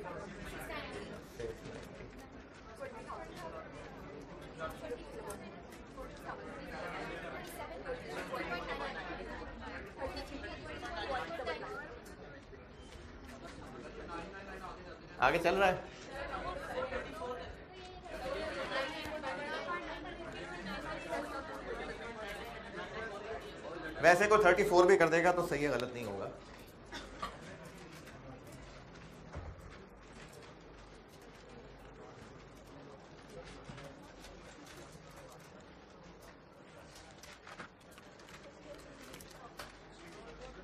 आगे चल रहा है। वैसे को थर्टी फोर भी कर देगा तो सही है, गलत नहीं होगा।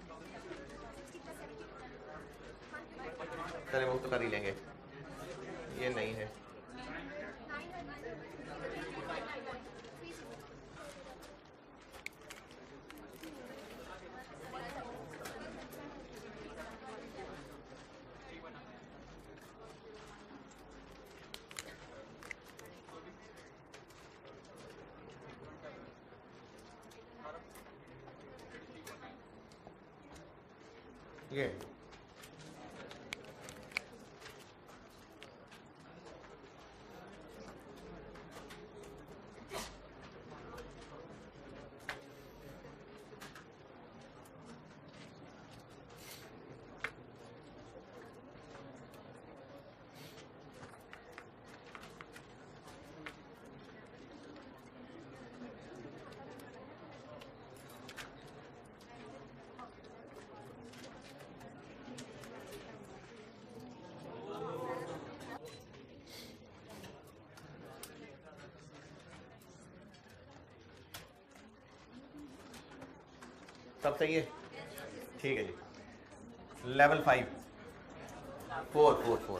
चले वो तो कर ही लेंगे। ये नहीं है। ये सब सही है, ठीक है जी। Level five, four four four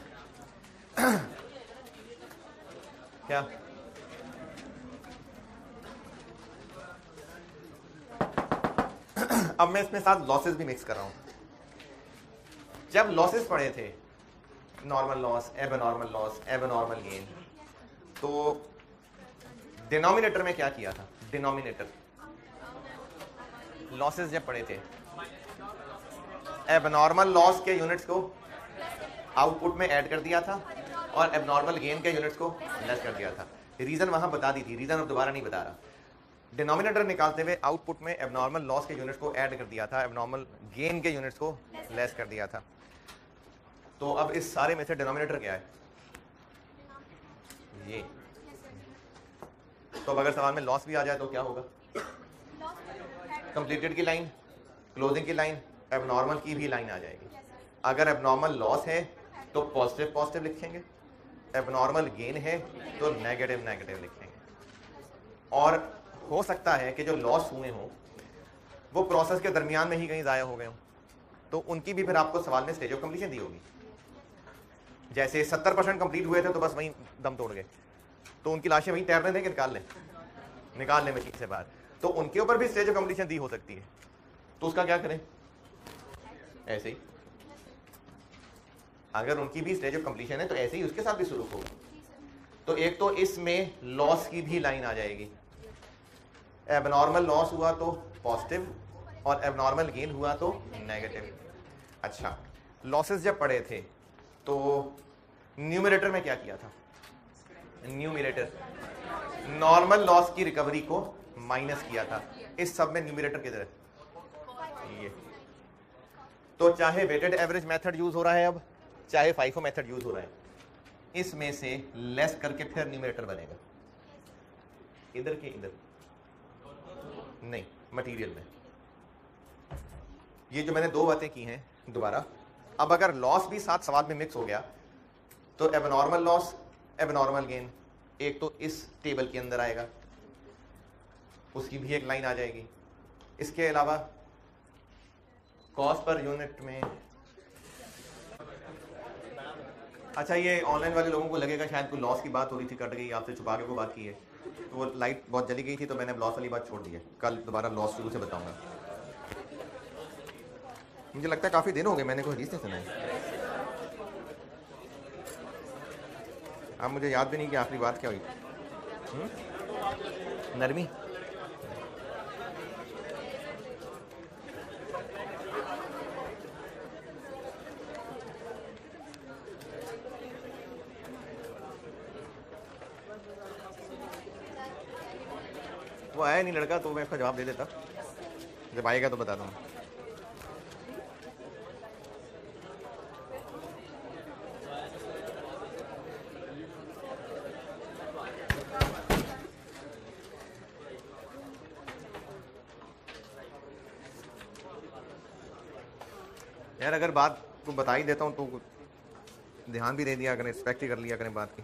क्या अब मैं इसमें साथ लॉसेस भी मिक्स कर रहा हूं। जब लॉसेस पढ़े थे, normal loss, abnormal loss, abnormal gain, तो डिनोमिनेटर में क्या किया था? डिनोमिनेटर लॉसेस जब पढ़े थे, एबनॉर्मल लॉस के यूनिट्स को आउटपुट में ऐड कर दिया था और एबनॉर्मल गेन के यूनिट्स को लेस कर दिया था। रीजन वहां बता दी थी, रीजन अब दोबारा नहीं बता रहा। डिनोमिनेटर निकालते हुए आउटपुट में एबनॉर्मल लॉस के यूनिट्स को ऐड कर दिया था, एबनॉर्मल गेन के यूनिट्स को लेस कर दिया था। तो अब इस सारे में से डिनोमिनेटर क्या है? ये। तो अब अगर सवाल में लॉस भी आ जाए तो क्या होगा? कंप्लीटेड की लाइन, क्लोजिंग की लाइन, एबनॉर्मल की भी लाइन आ जाएगी। अगर एबनॉर्मल लॉस है तो पॉजिटिव पॉजिटिव लिखेंगे, एबनॉर्मल गेन है तो नेगेटिव नेगेटिव लिखेंगे। और हो सकता है कि जो लॉस हुए हों वो प्रोसेस के दरमियान में ही कहीं ज़ाया हो गए हों, तो उनकी भी फिर आपको सवाल में स्टेज ऑफ कंप्लीशन दी होगी। जैसे सत्तर परसेंट कंप्लीट हुए थे तो बस वहीं दम तोड़ गए, तो उनकी लाशें वहीं तैर रहे थे कि निकाल लें निकाल लें मशीन से बाहर, तो उनके ऊपर भी स्टेज ऑफ कंप्लीशन दी हो सकती है। तो उसका क्या करें? ऐसे ही, अगर उनकी भी स्टेज ऑफ कंप्लीशन है तो ऐसे ही उसके साथ भी शुरू होगा। तो एक तो इसमें लॉस की भी लाइन आ जाएगी, एबनॉर्मल लॉस हुआ तो पॉजिटिव और एबनॉर्मल गेन हुआ तो नेगेटिव। अच्छा, लॉसेस जब पढ़े थे तो न्यूमरेटर में क्या किया था? न्यूमरेटर नॉर्मल लॉस की रिकवरी को माइनस किया था। इस सब में न्यूमरेटर किधर है? ये। तो चाहे वेटेड एवरेज मेथड यूज हो रहा है, अब चाहे फाइफो मेथड यूज हो रहा है, इसमें से लेस करके फिर न्यूमरेटर बनेगा। इधर के इधर नहीं, मटेरियल में। ये जो मैंने दो बातें की हैं दोबारा, अब अगर लॉस भी साथ सवाल में मिक्स हो गया तो एबनॉर्मल लॉस, एबनॉर्मल गेन एक तो इस टेबल के अंदर आएगा, उसकी भी एक लाइन आ जाएगी। इसके अलावा कॉस्ट पर यूनिट में, अच्छा ये ऑनलाइन वाले लोगों को लगेगा शायद कोई लॉस की बात हो रही थी, कट गई, आपसे छुपा के को बात की है, तो वो लाइट बहुत जली गई थी तो मैंने लॉस वाली बात छोड़ दी है। कल दोबारा लॉस शुरू से बताऊंगा। मुझे लगता है काफी दिन हो गए मैंने कोई हदीस नहीं सुनाई। अब मुझे याद भी नहीं कि आखिरी बात क्या हुई। हुँ? नरमी वो आया नहीं लड़का, तो मैं इसका जवाब दे देता, जब आएगा तो बता दूंगा। यार अगर बात को बता ही देता हूँ तो ध्यान भी दे दिया करें, रिस्पेक्ट ही कर लिया करें बात की।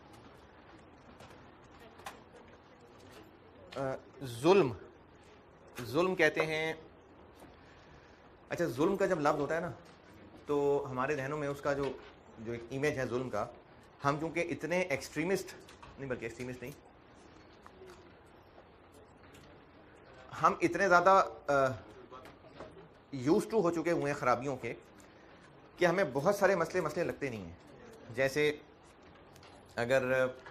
जुल्म जुल्म कहते हैं, अच्छा जुल्म का जब लफ्ज़ होता है ना तो हमारे जहनों में उसका जो जो एक इमेज है जुल्म का, हम क्योंकि इतने एक्सट्रीमिस्ट नहीं, बल्कि एक्सट्रीमिस्ट नहीं, हम इतने ज़्यादा यूज टू हो चुके हुए हैं ख़राबियों के कि हमें बहुत सारे मसले मसले लगते नहीं हैं। जैसे अगर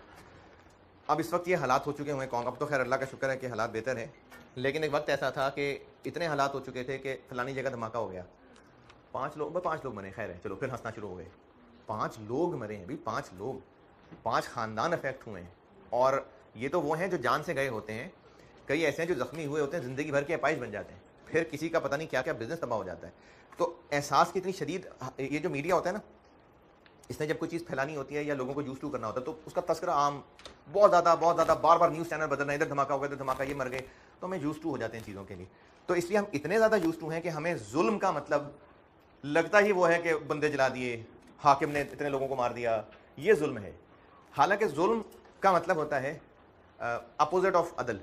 अब इस वक्त ये हालात हो चुके हुए हैं, अब तो खैर अल्लाह का शुक्र है कि हालात बेहतर हैं, लेकिन एक वक्त ऐसा था कि इतने हालात हो चुके थे कि फलानी जगह धमाका हो गया, पांच लोग पांच लोग मरे, खैर है चलो फिर हंसना शुरू हो गए, पांच लोग मरे हैं भी, पांच लोग, पांच खानदान अफेक्ट हुए हैं। और ये तो वो हैं जो जान से गए होते हैं, कई ऐसे हैं जो जख्मी हुए होते हैं, ज़िंदगी भर के अपाइज बन जाते हैं, फिर किसी का पता नहीं क्या क्या बिजनेस तबाह हो जाता है। तो एहसास की इतनी शदीद, ये जो मीडिया होता है ना, इसने जब कोई चीज़ फैलानी होती है या लोगों को यूज टू करना होता है तो उसका तस्करा आम बहुत ज़्यादा बहुत ज़्यादा बार बार न्यूज़ चैनल बदल रहे हैं, इधर धमाका हो गया, इधर धमाका, ये मर गए, तो हमें यूज टू हो जाते हैं चीज़ों के लिए। तो इसलिए हम इतने ज़्यादा यूज टू हैं कि हमें जुल्म का मतलब लगता ही वो है कि बंदे जला दिए, हाकिम ने इतने लोगों को मार दिया, ये जुल्म है। हालांकि जुल्म का मतलब होता है अपोजिट ऑफ अदल।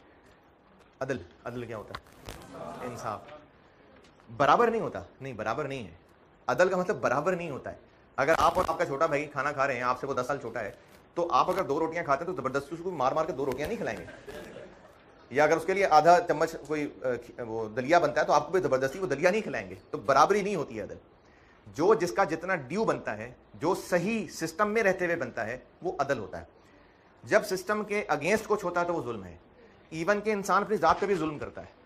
अदल अदल क्या होता है? इंसाफ। बराबर नहीं होता, नहीं बराबर नहीं है। अदल का मतलब बराबर नहीं होता है। अगर आप और आपका छोटा भाई खाना खा रहे हैं, आपसे वो दस साल छोटा है, तो आप अगर दो रोटियां खाते हैं तो जबरदस्ती उसको मार मार के दो रोटियां नहीं खिलाएंगे, या अगर उसके लिए आधा चम्मच कोई वो दलिया बनता है तो आपको भी जबरदस्ती वो दलिया नहीं खिलाएंगे। तो बराबरी नहीं होती है अदल। जो जिसका जितना ड्यू बनता है, जो सही सिस्टम में रहते हुए बनता है, वो अदल होता है। जब सिस्टम के अगेंस्ट कुछ होता है तो वो जुल्म है। इवन के इंसान अपनी जात पे भी जुल्म करता है।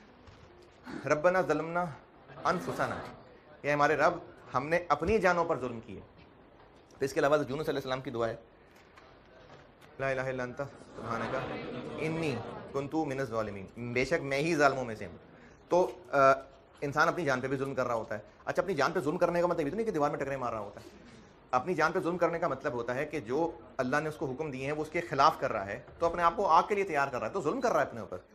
रब्बना ज़लमना अनफुसना, ये हमारे रब हमने अपनी जानों पर जुल्म किए। तो इसके अलावा यूनुस अलैहिस्सलाम की दुआ है, ला इलाहा इल्ला अंता सुब्हानका इन्नी कुन्तु मिनज़ ज़ालिमीन, बेशक मैं ही जालिमों में से हूँ। तो आ, इंसान अपनी जान पे भी जुल्म कर रहा होता है। अच्छा, अपनी जान पे जुल्म करने का मतलब इतना नहीं कि दीवार में टकरे मार रहा होता है। अपनी जान पे जुल्म करने का मतलब होता है कि जो अल्लाह ने उसको हुक्म दिए हैं वो उसके खिलाफ कर रहा है, तो अपने आप को आग के लिए तैयार कर रहा है, तो जुल्म कर रहा है अपने ऊपर।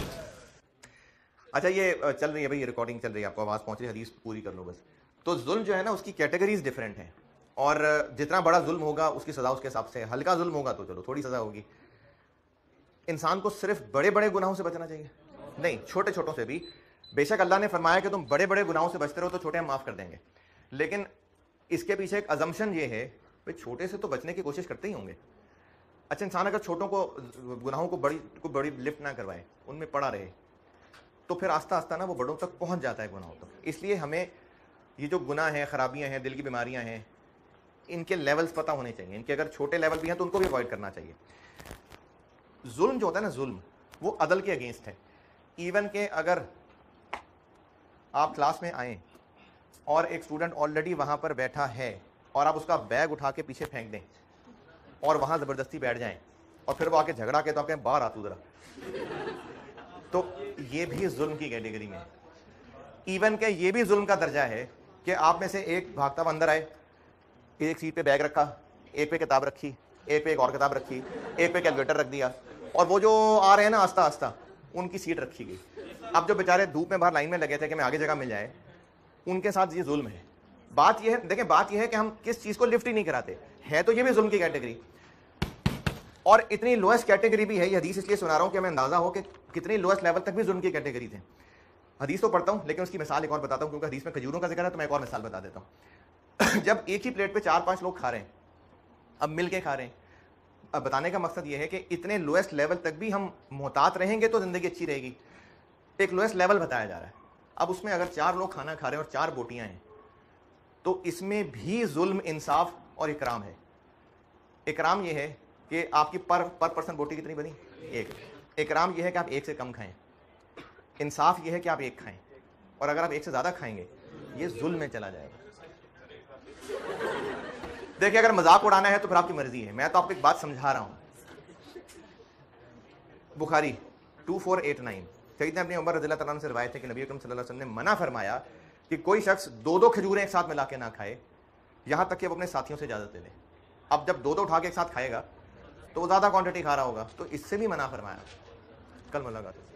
अच्छा, ये चल रही है भाई, ये रिकॉर्डिंग चल रही है, आपको आवाज़ पहुँच रही है, हदीस पूरी कर लो बस। तो जुल्म जो है ना, उसकी कैटेगरीज डिफरेंट हैं, और जितना बड़ा जुल्म होगा उसकी सज़ा उसके हिसाब से। हल्का जुल्म होगा तो चलो थोड़ी सज़ा होगी। इंसान को सिर्फ बड़े बड़े गुनाहों से बचना चाहिए, नहीं छोटे छोटों से भी। बेशक अल्लाह ने फरमाया कि तुम बड़े बड़े गुनाहों से बचते रहो तो छोटे हम माफ़ कर देंगे, लेकिन इसके पीछे एक अजम्पशन ये है भाई छोटे से तो बचने की कोशिश करते ही होंगे। अच्छा, इंसान अगर छोटों को गुनाहों को बड़ी को बड़ी लिफ्ट ना करवाए, उनमें पड़ा रहे, तो फिर आस्ता आस्ता ना वो बड़ों तक पहुंच जाता है गुनाहों तक। इसलिए हमें ये जो गुनाह हैं, ख़राबियाँ हैं, दिल की बीमारियाँ हैं, इनके लेवल्स पता होने चाहिए। इनके अगर छोटे लेवल भी हैं तो उनको भी अवॉइड करना चाहिए। जुल्म जो होता है ना, जुल्म वो अदल के अगेंस्ट है। इवन के अगर आप क्लास में आए और एक स्टूडेंट ऑलरेडी वहाँ पर बैठा है और आप उसका बैग उठा के पीछे फेंक दें और वहाँ ज़बरदस्ती बैठ जाएं और फिर वो आके झगड़ा के तो आप कहें बाहर आ तू ज़रा, तो ये भी जुल्म की कैटेगरी में है। इवन के ये भी जुल्म का दर्जा है कि आप में से एक भागता हुआ अंदर आए, एक सीट पे बैग रखा, एक पे किताब रखी, एक पे एक और किताब रखी, एक पे कैलकुलेटर रख दिया, और वो जो आ रहे हैं ना आस्ता आस्ता, उनकी सीट रखी गई। अब जो बेचारे धूप में बाहर लाइन में लगे थे कि मैं आगे जगह मिल जाए, उनके साथ ये जुल्म है। बात ये है, देखें बात ये है कि हम किस चीज़ को लिफ्ट ही नहीं कराते, है तो ये भी जुल्म की कैटेगरी। और इतनी लोएस्ट कैटेगरी भी है ये हदीस, इसलिए सुना रहा हूँ कि हमें अंदाजा हो कि कितनी लोएस्ट लेवल तक भी जुल्म की कैटेगरी थे। हदीस तो पढ़ता हूँ, लेकिन उसकी मिसाल एक और बताता हूँ, क्योंकि हदीस में खजूरों का जिक्र है, तो मैं एक और मिसाल बता देता हूँ। जब एक ही प्लेट पे चार पांच लोग खा रहे हैं, अब मिल के खा रहे हैं, अब बताने का मकसद ये है कि इतने लोएस्ट लेवल तक भी हम मोहतात रहेंगे तो ज़िंदगी अच्छी रहेगी। एक लोएस्ट लेवल बताया जा रहा है। अब उसमें अगर चार लोग खाना खा रहे हैं और चार बोटियाँ हैं, तो इसमें भी जुल्म, इंसाफ और इकराम है। इकराम ये है कि आपकी पर पर पर्सन बोटी कितनी बनी? एक। इकराम ये है कि आप एक से कम खाएं। इंसाफ ये है कि आप एक खाएं, और अगर आप एक से ज़्यादा खाएंगे ये जुल्म में चला जाएगा। देखिए, अगर मजाक उड़ाना है तो फिर आपकी मर्जी है, मैं तो आपको एक बात समझा रहा हूँ। Bukhari two four eight nine, सैयदना इब्न उमर रज़ियल्लाहु तआला अन्हु से रिवायत है कि नबी अकरम सल्लल्लाहु अलैहि वसल्लम ने मना फरमाया कि कोई शख्स दो दो खजूरें एक साथ मिला के ना खाए, यहाँ तक कि वो अपने साथियों से इजाज़त ले ले। अब जब दो दो उठा के एक साथ खाएगा तो वो ज़्यादा क्वांटिटी खा रहा होगा, तो इससे भी मना फरमाया। कल मुलाकात।